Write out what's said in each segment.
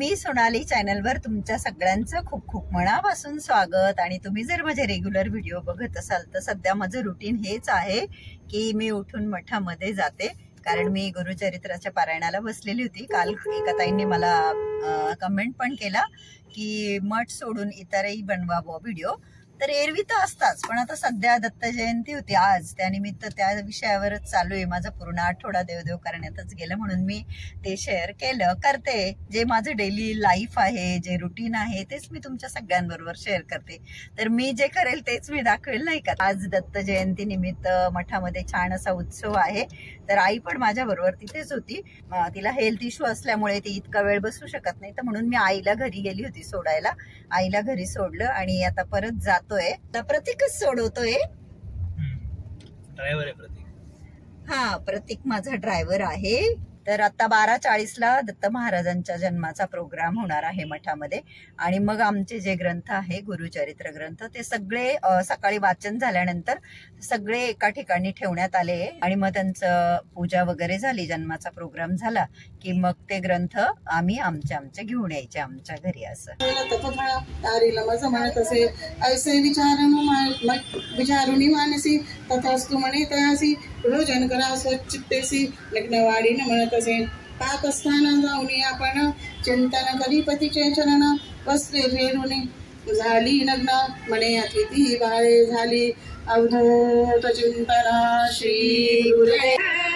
मी सोनाली चॅनलवर तुमच्या सगळ्यांचं खूप खूप मनापासून स्वागत। आणि तुम्ही जर माझे रेग्युलर व्हिडिओ बघत असाल तर सध्या माझं रुटीन हेच आहे की मी उठून मठामध्ये जाते, कारण मी गुरुचरित्राच्या पारायणाला बसलेली होती। काल एका ताईंनी मला कमेंट पण केला की मठ सोडून इतरही बनवावं व्हिडिओ, तर एरवी तर असताच, पण आता सध्या दत्त जयंती होती आज, त्यानिमित्त त्या विषयावरच चालू आहे। माझा पूर्ण आठवडा देवदेव करण्यातच गेलं, म्हणून मी ते शेअर करते। जे माझं डेली लाईफ आहे, जे रुटीन आहे, तेच मी तुमच्या सगळ्यांबरोबर शेअर करते। तर मी जे करेल तेच मी दाखवेल, नाही का। आज दत्त जयंती निमित्त मठामध्ये छान असा उत्सव आहे, तर आई पण माझ्या बरोबर तिथेच होती। तिला हेल्थ इश्यू असल्यामुळे ती इतका वेळ बसू शकत नाही, तर म्हणून मी आईला घरी गेली होती सोडायला। आईला घरी सोडलं आणि आता परत जातोय। प्रतीकच सोडवतोय। ड्रायव्हर आहे प्रतीक। हा, प्रतीक माझा ड्रायव्हर आहे। तर आता 12:40ला दत्त महाराजांच्या जन्माचा प्रोग्राम होणार आहे मठामध्ये, आणि मग आमचे जे ग्रंथ आहे गुरुचरित्र ग्रंथ, ते सगळे सकाळी वाचन झाल्यानंतर सगळे एका ठिकाणी ठेवण्यात आले, आणि मग त्यांचं पूजा वगैरे झाली, जन्माचा प्रोग्राम झाला की मग ते ग्रंथ आम्ही आमचे घेऊन यायचे आमच्या घरी। असं तारीला माझं म्हणत असे, ऐसे विचारुनी मानसी तथास्तु म्हणे तयासी, भोजन करा स्वच्चित्तेसी लग्नवाडीनं म्हणत असे। पाकस्थाना जाऊनी आपण चिंतन करी पतीचे चरण, वस्त्रे फेरुनी झाली नग्न म्हणे अतिथी बाळे झाली, अवधूत चिंतना श्री गुरे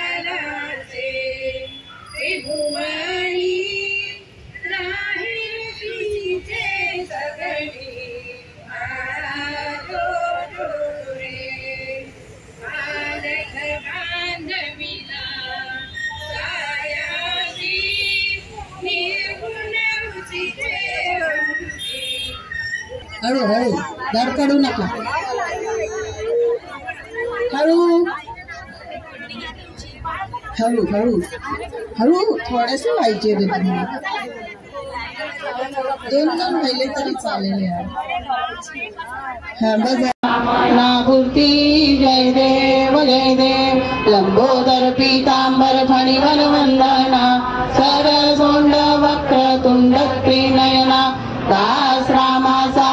हळू हळू धडकडू नका, हळू हळू हळू हळू थोडेसे व्हायचे रे, दोन राहिले तरी चालेल यार। नाभूती जय देव लंबोदर पीतांबर फणिवन वंदना, सरसोंड वक्रतुंड त्रिनयना, दास रामाचा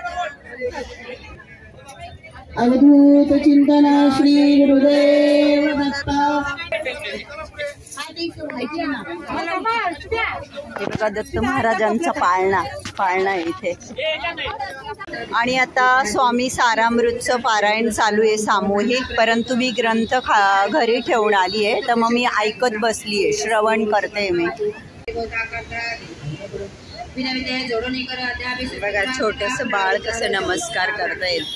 अवधूत चिंतना श्री गुरुदेव दत्त। दत्त महाराजांचा पाळणा आहे इथे। आणि आता स्वामी सारामृतचं पारायण चालू आहे सामूहिक, परंतु मी ग्रंथ घरी ठेवून आली आहे, तर मग मी ऐकत बसली आहे, श्रवण करते मी। बघा छोटस बाळ कसं नमस्कार करतायत।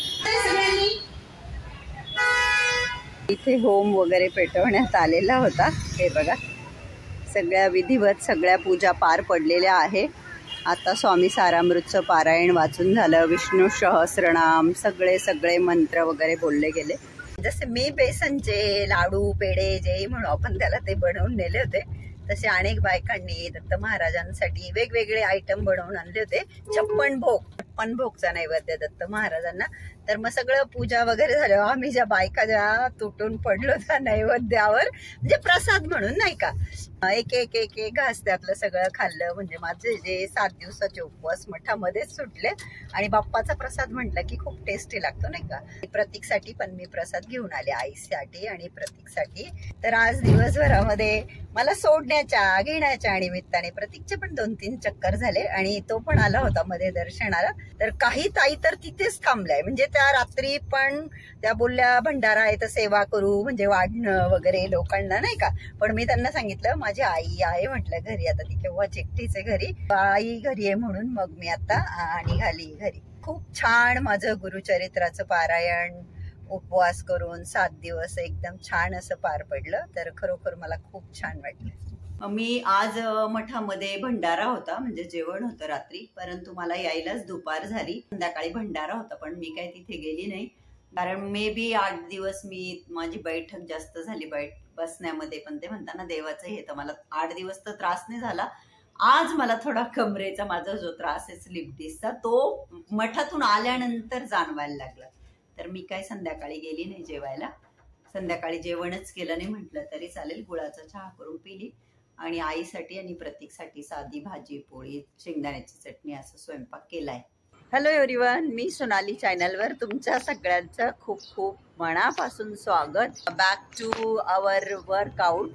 इथे होम वगैरे पेटवण्यात आलेला होता, हे बघा सगळ्या विधिवत सगळ्या पूजा पार पडलेल्या आहे। आता स्वामी सारामृतचं पारायण वाचून झालं, विष्णू सहस्रनाम सगळे मंत्र वगैरे बोलले गेले। जसे मी बेसनचे लाडू पेढे जे म्हणू आपण त्याला, ते बनवून नेले होते, तसे अनेक बायकांनी दत्त महाराजांसाठी वेगवेगळे आयटम बनवून आणले होते। 56 भोगचा नैवेद्य दत्त महाराजांना। तर मग सगळं पूजा वगैरे झालं, आम्ही ज्या बायका ज्या तुटून पडलो त्या नैवेद्यावर, म्हणजे प्रसाद म्हणून, नाही का। एक एक एक एक घास त्यातलं सगळं खाल्लं, म्हणजे माझे जे 7 दिवसाचे उपवास मठामध्येच सुटले। आणि बाप्पाचा प्रसाद म्हटलं की खूप टेस्टी लागतो, नाही का। प्रतीकसाठी पण मी प्रसाद घेऊन आले, आईसाठी आणि प्रतीकसाठी। तर आज दिवसभरामध्ये मला सोडण्याच्या घेण्याच्या निमित्ताने प्रतीकचे पण 2-3 चक्कर झाले, आणि तो पण आला होता मध्ये दर्शनाला। तर काही ताई तर तिथेच थांबलाय, म्हणजे त्या रात्री पण त्या बोलल्या भंडारा आहे तर सेवा करू, म्हणजे वाढणं वगैरे लोकांना, नाही का। पण मी त्यांना सांगितलं माझी आई आहे म्हटलं घरी, आता ती केव्हाच एकटीच आहे घरी, आई घरी आहे म्हणून मग मी आता निघाली घरी। खूप छान माझं गुरुचरित्राचं पारायण उपवास करून 7 दिवस एकदम छान असं पार पडलं, तर खरोखर मला खूप छान वाटलं। मी आज मठामध्ये भंडारा होता, म्हणजे जेवण होतं रात्री, परंतु मला यायलाच दुपार झाली। संध्याकाळी भंडारा होता, पण मी काही तिथे गेली नाही, कारण मे बी 8 दिवस माझी बैठक जास्त झाली बसण्यामध्ये, पण ते म्हणताना देवाचं हे, तर मला 8 दिवस तर त्रास नाही झाला। आज मला थोडा कमरेचा माझा जो त्रास आहे स्लिप डिस्कचा, तो मठातून आल्यानंतर जाणवायला लागला। तर मी काय संध्याकाळी गेली नाही जेवायला, संध्याकाळी जेवणच केलं नाही, म्हटलं तरी चालेल, गुळाचा चहा करून पिली आणि आईसाठी आणि प्रतीकसाठी साधी भाजी पोळी शेंगदाण्याची चटणी असं स्वयंपाक केलाय. हॅलो एव्हरीवन, मी सोनाली चॅनलवर तुमच्या सगळ्यांचं खूप खूप मनापासून स्वागत. Back to our workout.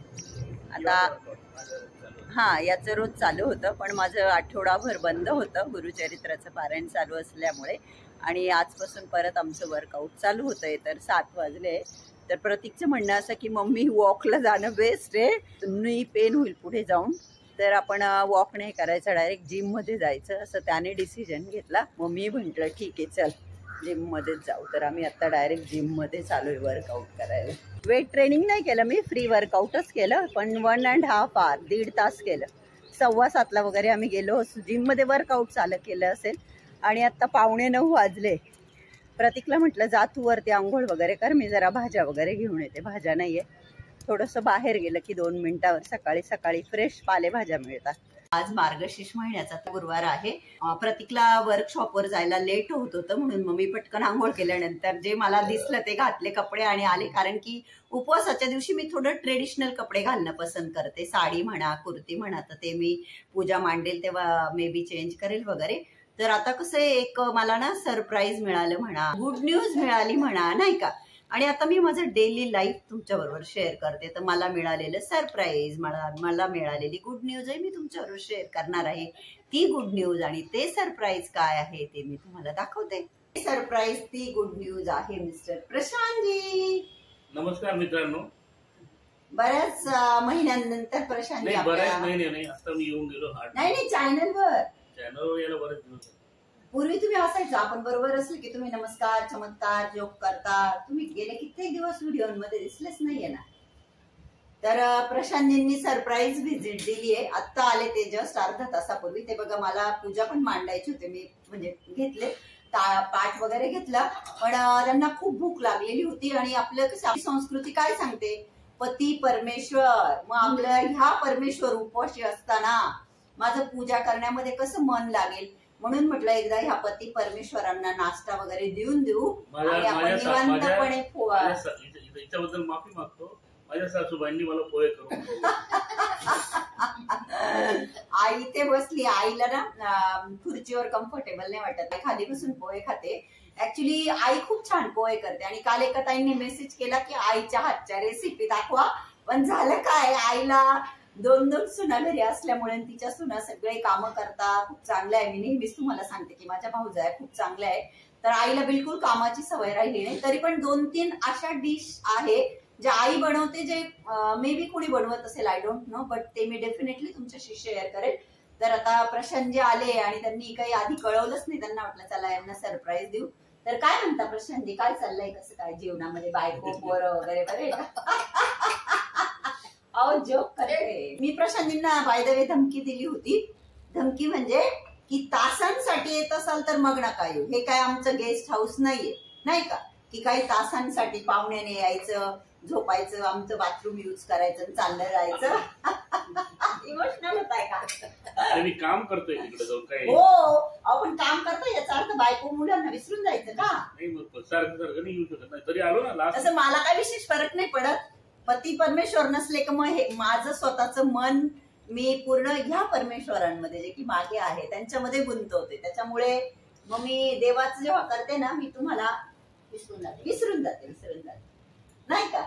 आता याचं रोज चालू होतं, पण माझं आठवडाभर बंद होतं गुरुचरित्राचं पारायण चालू असल्यामुळे, आणि आजपासून परत आमचं वर्कआउट चालू होतंय. तर 7 वाजले. तर प्रतीकचं म्हणणं असं की मम्मी वॉकला जाणं बेस्ट आहे, नी पेन होईल पुढे जाऊन, तर आपण वॉक नाही करायचं, डायरेक्ट जिममध्ये जायचं, असं त्याने डिसिजन घेतला. मम्मी म्हटलं ठीक आहे चल जिममध्येच जाऊ. तर आम्ही आता डायरेक्ट जिममध्ये चालू आहे वर्कआउट करायला. वेट ट्रेनिंग नाही केलं मी, फ्री वर्कआउटच केलं, पण 1.5 hour 1.5 तास केलं. 7:15 वगैरे आम्ही गेलो जिममध्ये, वर्कआउट चालू केलं असेल. आणि आत्ता 8:45 वाजले. प्रतीकला म्हटलं जा तू वरती आंघोळ वगैरे कर, मी जरा भाज्या वगैरे घेऊन येते. भाज्या नाही आहे, थोडंसं बाहेर गेलं की 2 मिनिटावर सकाळी सकाळी फ्रेश पालेभाज्या मिळतात. आज मार्गशीर्ष महिन्याचा गुरुवार आहे. प्रतीकला वर्कशॉपवर जायला लेट होत होतं, म्हणून मग मी पटकन आंघोळ केल्यानंतर जे मला दिसलं ते घातले कपडे आणि आले. कारण की उपवासाच्या दिवशी मी थोडं ट्रेडिशनल कपडे घालणं पसंत करते. साडी म्हणा, कुर्ती म्हणा, तर ते मी पूजा मांडेल तेव्हा मे बी चेंज करेल वगैरे. तर आता कसं एक मला ना सरप्राईज मिळालं म्हणा, गुड न्यूज मिळाली म्हणा, नाही का. आणि आता मी माझं डेली लाईफ तुमच्याबरोबर शेअर करते. तर मला मिळालेलं सरप्राईज, मला मिळालेली गुड न्यूज आहे, मी तुमच्याबरोबर शेअर करणार आहे. ती गुड न्यूज आणि ते सरप्राईज काय आहे ते मी तुम्हाला दाखवते. सरप्राईज ती गुड न्यूज आहे मिस्टर प्रशांतजी. नमस्कार मित्रांनो. बऱ्याच महिन्यांनंतर प्रशांतजी. बऱ्याच महिने नाही, आता मी येऊन गेलो. नाही चॅनलवर यायला बरेच दिवस. पूर्वी तुम्ही असायचं, आपण बरोबर असलं की तुम्ही नमस्कार चमत्कार जोक करता. तुम्ही गेले कित्येक दिवस व्हिडिओमध्ये दिसलेच नाहीये ना. तर प्रशांतजींनी सरप्राईज व्हिजिट दिली आहे. आत्ता आले ते जस्ट अर्धा तासापूर्वी. ते बघा, मला पूजा पण मांडायची होती, मी म्हणजे घेतले पाठ वगैरे घेतला, पण त्यांना खूप भूक लागलेली होती. आणि आपलं कसं संस्कृती काय सांगते, पती परमेश्वर. मग आपलं ह्या परमेश्वर उपवाशी असताना माझं पूजा करण्यामध्ये कसं मन लागेल, म्हणून म्हटलं एकदा ह्या पती परमेश्वरांना नाश्ता वगैरे देऊ आणि आपण निवांतपणे याच्याबद्दल माफी मागतो. माझ्या सासूबाईंनी मला पोहे करून आई इथे बसली, आईला ना खुर्चीवर कम्फर्टेबल नाही वाटत, खाली बसून पोहे खाते. ऍक्च्युली आई खूप छान पोहे करते. आणि काल एका ताईंनी मेसेज केला की आईच्या हातच्या रेसिपी दाखवा. पण झालं काय, आईला 2 सुना घरी असल्यामुळे तिच्या सुना सगळे कामं करता. खूप चांगलं आहे. मी नेहमीच तुम्हाला सांगते की माझ्या भाऊजाया खूप चांगल्या आहे. तर आईला बिलकुल कामाची सवय राहिली नाही. तरी पण 2-3 अशा डिश आहे ज्या आई बनवते, जे मे बी कोणी बनवत असेल, आय डोंट नो, बट ते मी डेफिनेटली तुमच्याशी शेअर करेल. तर आता प्रशांतजी आले आणि त्यांनी काही आधी कळवलंच नाही. त्यांना वाटलं चला यांना सरप्राईज देऊ. तर काय म्हणता प्रशांतजी, काय चाललंय, कसं काय जीवनामध्ये, बायको पोरं वगैरे बरे? अहो जोक करते मी. प्रशांतजींना बाय द वे धमकी दिली होती. धमकी म्हणजे की तासांसाठी येत असाल तर मग नका येऊ. हे काय आमचं गेस्ट हाऊस नाहीये, नाही का, की काही तासांसाठी पाहुण्याने यायचं, झोपायचं, आमचं बाथरूम यूज करायचं, चाललं जायचं. इमोशनल होत आहे का? मी काम करतोय तिकडे जाऊन. काय हो, आपण काम करतोय याचा अर्थ बायको मुलांना विसरून जायचं का? नाही, मग सारखं नाही येऊ शकत. नाही तरी आलो ना. असं मला काय विशेष फरक नाही पडत. पती परमेश्वर नसले की मग हे माझं स्वतःचं मन मी पूर्ण ह्या परमेश्वरांमध्ये, जे की मागे आहे, त्यांच्यामध्ये गुंतवते. त्याच्यामुळे मग मी देवाचं जेव्हा करते ना, मी तुम्हाला विसरून जाते नाही का.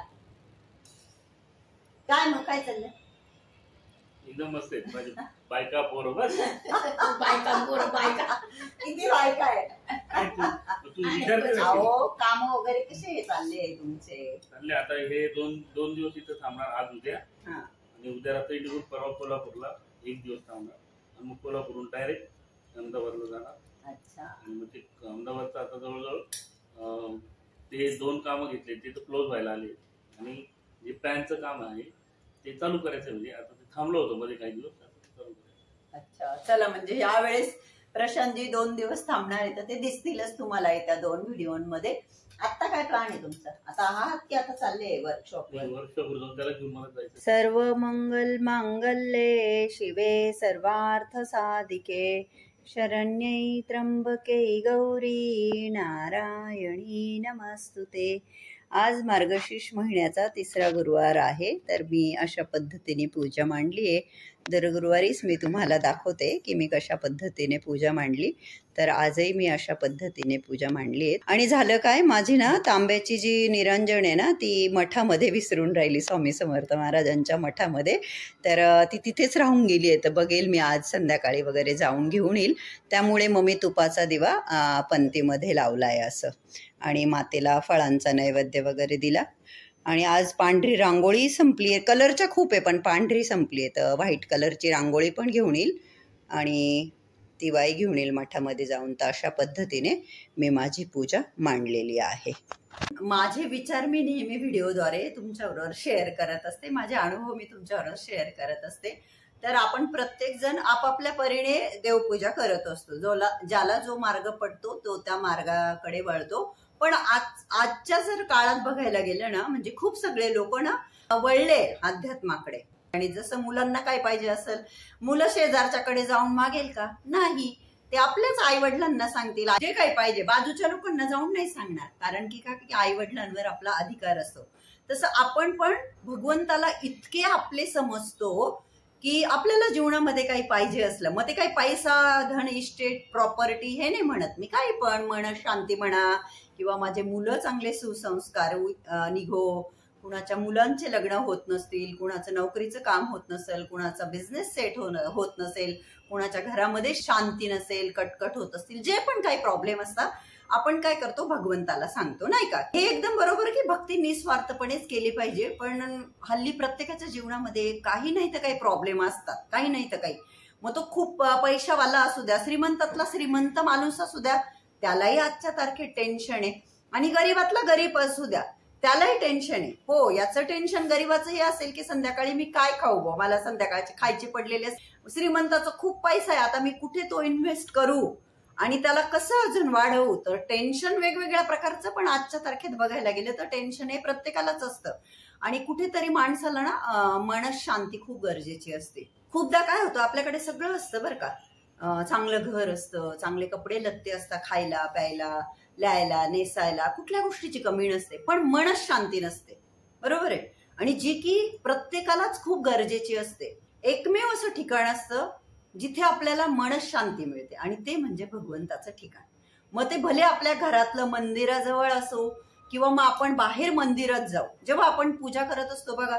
काय मग काय चाललंय? एकदम मस्त आहे. माझी बायका पोरं बस. बायका किती बायका आहे. तू विचारते काम वगैरे कसे चालले तुमचे? चालले आता हे दोन दिवस इथं थांबणार, आज उद्या. आणि उद्या रात्री निघून परवा कोल्हापूरला 1 दिवस थांबणार. आणि मग कोल्हापूरून डायरेक्ट अहमदाबादला जाणार. अच्छा. आणि मग ते अहमदाबादचं आता जवळजवळ ते 2 कामं घेतले, ते तर क्लोज व्हायला आले. आणि जे पॅनचं काम आहे ते चालू करायचं. म्हणजे आता ते थांबलो होतो मध्ये काही दिवस, चालू करायचं. अच्छा, चला, म्हणजे यावेळेस प्रशांतजी 2 दिवस थांबणार आहे, तर ते दिसतीलच तुम्हाला येत्या 2 व्हिडिओमध्ये. आता काय प्लॅन आहे तुमचा? आता आहात की आता चालले वर्कशॉपवर जाऊन त्याला घेऊन मला जायचं. सर्व मंगल मांगल्ये शिवे सर्वार्थ साधिके शरण्यै त्र्यंबके गौरी नारायणी नमस्तुते. आज मार्गशीर्ष महिन्याचा 3रा गुरुवार आहे, तर मी अशा पद्धतीने पूजा मांडली आहे. दर गुरुवारीच मी तुम्हाला दाखवते की मी कशा पद्धतीने पूजा मांडली. तर आजही मी अशा पद्धतीने पूजा मांडली आहे. आणि झालं काय, माझी ना तांब्याची जी निरंजन आहे ना, ती मठामध्ये विसरून राहिली, स्वामी समर्थ महाराजांच्या मठामध्ये. तर ती तिथेच राहून गेली आहे. तर बघेल मी आज संध्याकाळी वगैरे जाऊन घेऊन येईल. त्यामुळे मग मी तुपाचा दिवा पंथीमध्ये लावला आहे असं. आणि मातेला फळांचा नैवेद्य वगैरे दिला. आणि आज पांढरी रांगोळी संपली आहे. कलरच्या खूप आहे पण पांढरी संपली आहे, तर व्हाईट कलरची रांगोळी पण घेऊन येईल आणि दिवाळी घेऊन येईल मठामध्ये जाऊन. तर अशा पद्धतीने मी माझी पूजा मांडलेली आहे. माझे विचार मी नेहमी व्हिडिओद्वारे तुमच्याबरोबर शेअर करत असते. माझे अनुभव मी तुमच्याबरोबर शेअर करत असते. तर आपण प्रत्येकजण आपापल्या परीने देवपूजा करत असतो. ज्याला जो मार्ग पडतो तो त्या मार्गाकडे वळतो. पण आजच्या जर काळात बघायला गेलं ना, म्हणजे खूप सगळे लोक ना वळले अध्यात्माकडे. आणि जसं मुलांना काय पाहिजे असेल, मुलं शेजारच्याकडे जाऊन मागेल का? नाही, ते आपल्याच आई वडिलांना सांगतील. जे काही पाहिजे बाजूच्या लोकांना जाऊन नाही सांगणार, कारण की का आई वडिलांवर आपला अधिकार असतो. तसं आपण पण भगवंताला इतके आपले समजतो की आपल्याला जीवनामध्ये काही पाहिजे असलं, मग ते काही पैसा, धन, इस्टेट, प्रॉपर्टी हे नाही म्हणत मी, काही पण मन शांती म्हणा, किंवा माझे मुलं चांगले सुसंस्कार निघो, कुणाच्या मुलांचे लग्न होत नसतील, कुणाचं नोकरीचं काम होत नसेल, कुणाचा बिझनेस सेट होत नसेल, कुणाच्या घरामध्ये शांती नसेल, कटकट होत असतील, जे पण काही प्रॉब्लेम असतात, आपण काय करतो, भगवंताला सांगतो, नाही का? हे एकदम बरोबर की भक्ती निस्वार्थपणेच केली पाहिजे. पण हल्ली प्रत्येकाच्या जीवनामध्ये काही नाही तर काही प्रॉब्लेम असतात, काही नाही तर काही. मग तो खूप पैशावाला असू द्या, श्रीमंतातला श्रीमंत माणूस असू द्या, त्यालाही आजच्या तारखेत टेन्शन आहे. आणि गरीबातला गरीब असू द्या, त्यालाही टेन्शन आहे. हो, याचं टेन्शन गरीबाचं हे असेल की संध्याकाळी मी काय खाऊ बा, मला संध्याकाळचे खायचे पडलेले. श्रीमंताचा खूप पैसा आहे, आता मी कुठे तो इन्व्हेस्ट करू आणि त्याला कसं अजून वाढवू. तर टेन्शन वेगवेगळ्या प्रकारचं, पण आजच्या तारखेत बघायला गेलं तर टेन्शन हे प्रत्येकालाच असतं. आणि कुठेतरी माणसाला ना मनस शांती खूप गरजेची असते. खूपदा काय होतं, आपल्याकडे सगळं असतं बरं का, चांगलं घर असतं, चांगले कपडे लत्ते असतात, खायला प्यायला, ल्यायला नेसायला, कुठल्या गोष्टीची कमी नसते, पण मनस शांती नसते. बरोबर आहे. आणि जी की प्रत्येकालाच खूप गरजेची असते. एकमेव असं ठिकाण असतं जिथे आपल्याला मनस शांती मिळते, आणि ते म्हणजे भगवंताचं ठिकाण. मग ते भले आपल्या घरातलं मंदिराजवळ असो किंवा मग आपण बाहेर मंदिरात जाऊ. जेव्हा आपण पूजा करत असतो बघा,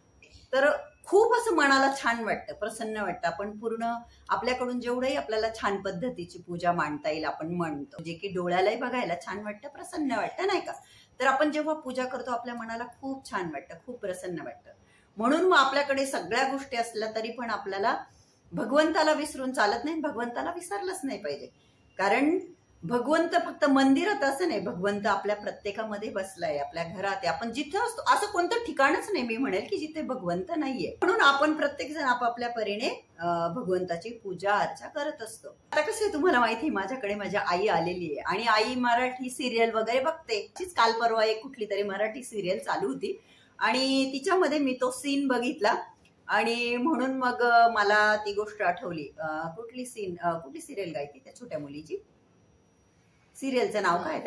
तर खूप असं मनाला छान वाटतं, प्रसन्न वाटतं. आपण पूर्ण आपल्याकडून जेवढंही आपल्याला छान पद्धतीची पूजा मांडता येईल आपण म्हणतो, जे की डोळ्यालाही बघायला छान वाटतं, प्रसन्न वाटतं, नाही का? तर आपण जेव्हा पूजा करतो आपल्या मनाला खूप छान वाटतं, खूप प्रसन्न वाटतं. म्हणून मग आपल्याकडे सगळ्या गोष्टी असल्या तरी पण आपल्याला भगवंताला विसरून चालत नाही, भगवंताला विसरलंच नाही पाहिजे. कारण भगवंत फक्त मंदिरात असं नाही, भगवंत आपल्या प्रत्येकामध्ये बसलाय, आपल्या घरात आहे. आपण जिथे असतो असं कोणतं ठिकाणच नाही मी म्हणेल की जिथे भगवंत नाहीये. म्हणून आपण प्रत्येक जण आपापल्या परीने भगवंताची पूजा अर्चा करत असतो. आता कसं आहे तुम्हाला माहिती, माझ्याकडे माझी आई आलेली आहे आणि आई मराठी सिरियल वगैरे बघते. काल परवा एक कुठली तरी मराठी सिरियल चालू होती आणि तिच्यामध्ये मी तो सीन बघितला आणि म्हणून मग मला ती गोष्ट आठवली. कुठली सिरियल गायती त्या छोट्या मुलीची, सिरियलचं नाव काय?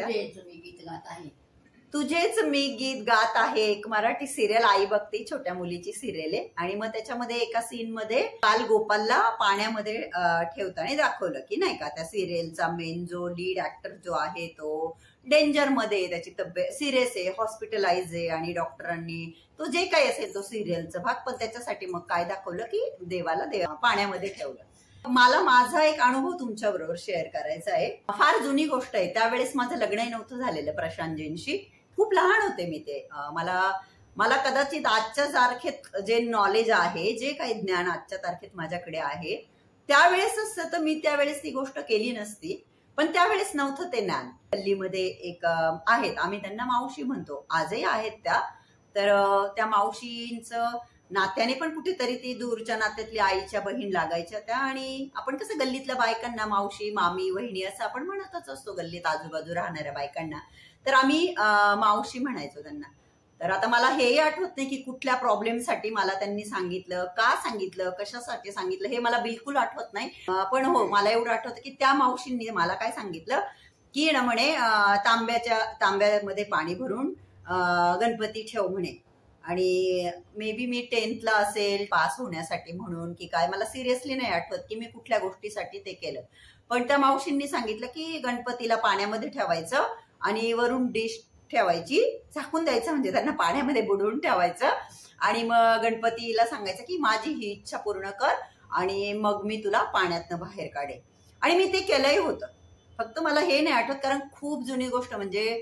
तुझेच मी गीत गात आहे. एक मराठी सिरियल आई बघते, छोट्या मुलीची सिरियल आहे. आणि मग त्याच्यामध्ये एका सीन मध्ये काल गोपालला पाण्यामध्ये ठेवताना दाखवलं की नाही का, त्या सिरियलचा मेन जो लीड ऍक्टर जो आहे तो डेंजर मध्ये, त्याची तब्येत सिरियस आहे, हॉस्पिटलाइज आहे आणि डॉक्टरांनी तो जे काही असेल तो सिरियलचा भाग, पण त्याच्यासाठी मग काय दाखवलं की देवाला पाण्यामध्ये ठेवलं. मला माझा एक अनुभव तुमच्या बरोबर शेअर करायचा आहे. फार जुनी गोष्ट आहे. त्यावेळेस माझं लग्नही नव्हतं झालेलं प्रशांतजींशी. खूप लहान होते मी. ते मला कदाचित आजच्या तारखेत जे नॉलेज आहे, जे काही ज्ञान आजच्या तारखेत माझ्याकडे आहे, त्यावेळेस असतं तर मी त्यावेळेस ती गोष्ट केली नसती. पण त्यावेळेस नव्हतं ते ज्ञान. दिल्लीमध्ये एक आहेत, आम्ही त्यांना मावशी म्हणतो, आजही आहेत त्या. तर त्या मावशींचं नात्याने पण कुठेतरी ती दूरच्या नात्यातली आईच्या बहीण लागायच्या त्या. आणि आपण कसं गल्लीतल्या बायकांना मावशी, मामी, वहिनी असं आपण म्हणतच असतो गल्लीत आजूबाजू राहणाऱ्या बायकांना. तर आम्ही मावशी म्हणायचो त्यांना. तर आता मला हेही आठवत नाही की कुठल्या प्रॉब्लेमसाठी मला त्यांनी सांगितलं, का सांगितलं, कशासाठी सांगितलं, हे मला बिलकुल आठवत नाही. पण हो, मला एवढं आठवतं की त्या मावशींनी मला काय सांगितलं की ना म्हणे तांब्यामध्ये पाणी भरून गणपती ठेव म्हणे. आणि मे बी मी 10th ला असेल, पास होण्यासाठी म्हणून की काय मला सिरियसली नाही आठवत की मी कुठल्या गोष्टीसाठी ते केलं. पण त्या मावशींनी सांगितलं की गणपतीला पाण्यामध्ये ठेवायचं आणि वरून डिश ठेवायची, झाकून द्यायचं, म्हणजे त्यांना पाण्यामध्ये बुडवून ठेवायचं आणि मग गणपतीला सांगायचं की माझी ही इच्छा पूर्ण कर आणि मग मी तुला पाण्यातनं बाहेर काढेन. आणि मी ते केलंही होतं. फक्त मला हे नाही आठवत कारण खूप जुनी गोष्ट, म्हणजे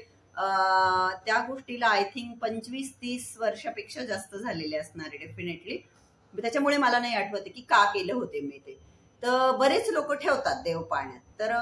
त्या गोष्टीला आय थिंक 25-30 वर्षापेक्षा जास्त झालेले असणार आहे डेफिनेटली. त्याच्यामुळे मला नाही आठवते की का केलं होते मी ते. तर बरेच लोक ठेवतात देव पाण्यात. तर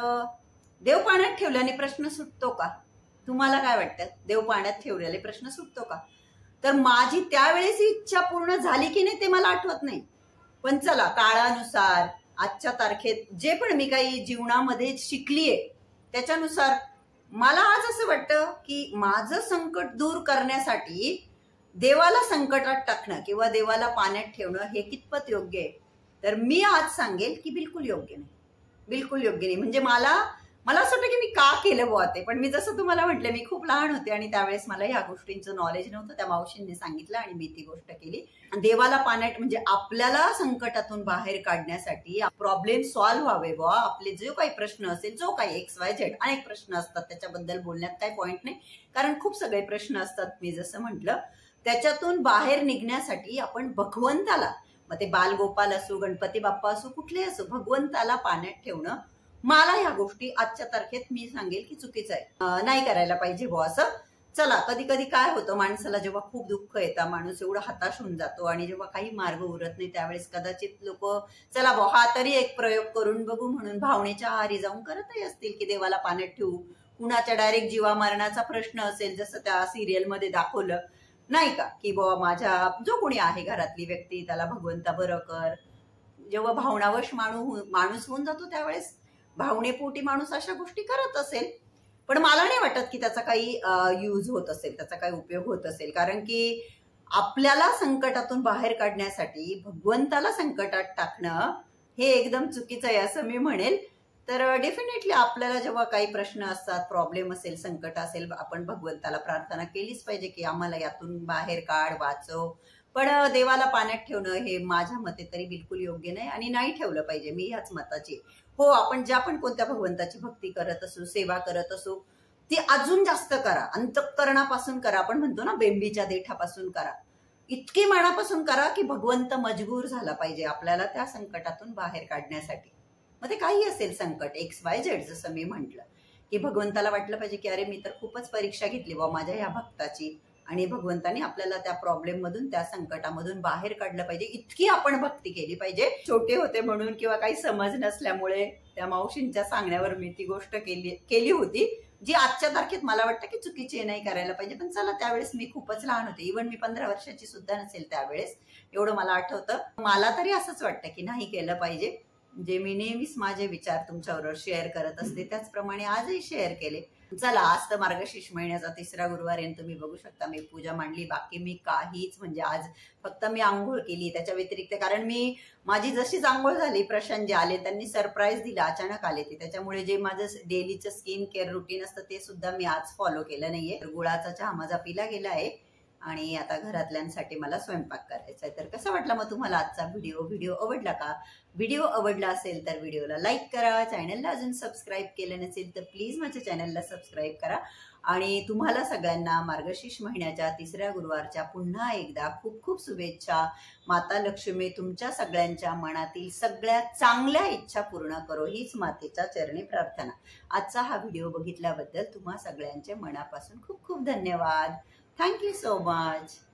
देव पाण्यात ठेवल्याने प्रश्न सुटतो का? तुम्हाला काय वाटतं? देव पाण्यात ठेवल्याने प्रश्न सुटतो का? तर माझी त्यावेळेस इच्छा पूर्ण झाली की नाही ते मला आठवत नाही. पण चला, काळानुसार आजच्या तारखेत जे पण मी काही जीवनामध्ये शिकलीये त्याच्यानुसार मला आज असं वाटतं की माझं संकट दूर करण्यासाठी देवाला संकटात टाकणं किंवा देवाला पाण्यात ठेवणं हे कितपत योग्य आहे? तर मी आज सांगेल की बिलकुल योग्य नाही, बिलकुल योग्य नाही. म्हणजे मला असं वाटतं की मी का केलं बुवा ते. पण मी जसं तुम्हाला म्हटलं, मी खूप लहान होते आणि त्यावेळेस मला ह्या गोष्टींचं नॉलेज नव्हतं. त्या मावशींनी सांगितलं आणि मी ती गोष्ट केली. देवाला पाण्यात, म्हणजे आपल्याला संकटातून बाहेर काढण्यासाठी, प्रॉब्लेम सॉल्व्ह व्हावे बुवा, आपले जो काही प्रश्न असेल, जो काही XYZ अनेक प्रश्न असतात, त्याच्याबद्दल बोलण्यात काही पॉईंट नाही कारण खूप सगळे प्रश्न असतात. मी जसं म्हटलं, त्याच्यातून बाहेर निघण्यासाठी आपण भगवंताला, मग ते बालगोपाल असो, गणपती बाप्पा असो, कुठले असो, भगवंताला पाण्यात ठेवणं मला ह्या गोष्टी आजच्या तारखेत मी सांगेल की चुकीचं आहे, नाही करायला पाहिजे बुवा असं. चला, कधी कधी काय होतं, माणसाला जेव्हा खूप दुःख येतं, माणूस एवढा हताश होऊन जातो आणि जेव्हा काही मार्ग उरत नाही त्यावेळेस कदाचित लोक चला बुवा हा तरी एक प्रयोग करून बघू म्हणून भावनेच्या आहारी जाऊन करतही असतील की देवाला पाण्यात ठेवू. कुणाच्या डायरेक्ट जीवा मरणाचा प्रश्न असेल, जसं त्या सिरियलमध्ये दाखवलं नाही का, की बाबा माझ्या जो कोणी आहे घरातली व्यक्ती त्याला भगवंता बरं कर. जेव्हा भावनावश माणूस होऊन जातो त्यावेळेस भावनेपोटी माणूस अशा गोष्टी करत असेल. पण मला नाही वाटत की त्याचा काही यूज होत असेल, त्याचा काही उपयोग होत असेल. कारण की आपल्याला संकटातून बाहेर काढण्यासाठी भगवंताला संकटात टाकणं हे एकदम चुकीचं आहे असं मी म्हणेल. तर डेफिनेटली आपल्याला जेव्हा काही प्रश्न असतात, प्रॉब्लेम असेल, संकट असेल, आपण भगवंताला प्रार्थना केलीच पाहिजे की आम्हाला यातून बाहेर काढ, वाचव. पण देवाला पाण्यात ठेवणं हे माझ्या मते तरी बिलकुल योग्य नाही आणि नाही ठेवलं पाहिजे. मी ह्याच मताची. हो, आपण ज्या पण कोणत्या भगवंताची भक्ती करत असू, सेवा करत असू, ती अजून जास्त करा, अंतःकरणापासून करा. आपण म्हणतो ना, बेंबीच्या देठापासून करा, इतकी मनापासून करा की भगवंत मजबूर झाला पाहिजे आपल्याला त्या संकटातून बाहेर काढण्यासाठी. मग ते काही असेल संकट XYZ, जसं मी म्हटलं की भगवंताला वाटलं पाहिजे की अरे मी तर खूपच परीक्षा घेतली बा माझ्या ह्या भक्ताची आणि भगवंताने आपल्याला त्या प्रॉब्लेम मधून, त्या संकटामधून बाहेर काढलं पाहिजे. इतकी आपण भक्ती केली पाहिजे. छोटे होते म्हणून किंवा काही समज नसल्यामुळे त्या मावशींच्या सांगण्यावर मी ती गोष्ट केली होती, जी आजच्या तारखेत मला वाटतं की चुकीची नाही करायला पाहिजे. पण चला, त्यावेळेस मी खूपच लहान होते. इव्हन मी 15 वर्षाची सुद्धा नसेल त्यावेळेस, एवढं मला आठवतं. मला तरी असंच वाटतं की नाही केलं पाहिजे. जे मी नेहमीच माझे विचार तुमच्याबरोबर शेअर करत असते त्याचप्रमाणे आजही शेअर केले. चला, आज तर मार्गशीर्ष महिन्याचा 3रा गुरुवार आहे. तुम्ही बघू शकता मी पूजा मांडली. बाकी मी काहीच, म्हणजे आज फक्त मी आंघोळ केली त्याच्या व्यतिरिक्त. कारण मी माझी जशीच आंघोळ झाली, प्रशांत जे आले त्यांनी सरप्राईज दिला, अचानक आले ते. त्याच्यामुळे जे माझं डेलीचं स्किन केअर रुटीन असतं ते सुद्धा मी आज फॉलो केलं नाहीये. गुळाचा चहा माझा पिला गेला आहे आणि आता घरातल्यांसाठी मला स्वयंपाक करायचा आहे. तर कसा वाटला मग तुम्हाला आजचा व्हिडिओ आवडला का? व्हिडिओ आवडला असेल तर व्हिडिओला लाईक करा. चॅनलला अजून सबस्क्राईब केलं नसेल तर प्लीज माझ्या चॅनलला सबस्क्राईब करा. आणि तुम्हाला सगळ्यांना मार्गशीर्ष महिन्याच्या 3ऱ्या गुरुवारच्या पुन्हा एकदा खूप खूप शुभेच्छा. माता लक्ष्मी तुमच्या सगळ्यांच्या मनातील सगळ्या चांगल्या इच्छा पूर्ण करो, हीच मातेच्या चरणी प्रार्थना. आजचा हा व्हिडिओ बघितल्याबद्दल तुम्हा सगळ्यांचे मनापासून खूप खूप धन्यवाद. Thank you so much.